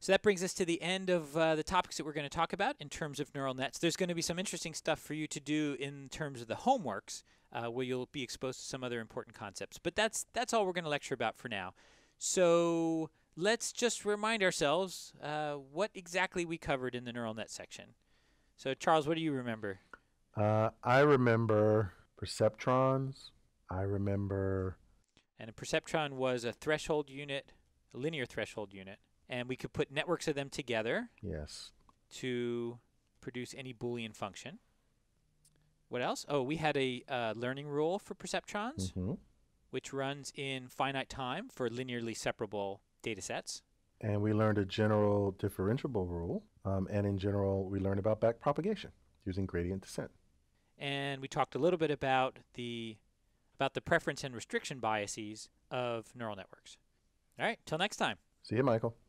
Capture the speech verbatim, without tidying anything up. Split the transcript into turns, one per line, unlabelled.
So that brings us to the end of uh, the topics that we're going to talk about in terms of neural nets. There's going to be some interesting stuff for you to do in terms of the homeworks, uh, where you'll be exposed to some other important concepts. But that's that's all we're going to lecture about for now. So let's just remind ourselves uh, what exactly we covered in the neural net section. So Charles, what do you remember?
Uh, I remember perceptrons. I remember...
And a perceptron was a threshold unit, a linear threshold unit. And we could put networks of them together.
Yes.
To produce any Boolean function. What else? Oh, we had a uh, learning rule for perceptrons,
Mm-hmm.
which runs in finite time for linearly separable data sets.
And we learned a general differentiable rule. Um, and in general, we learned about backpropagation using gradient descent.
And we talked a little bit about the about the preference and restriction biases of neural networks. All right, till next time.
See you, Michael.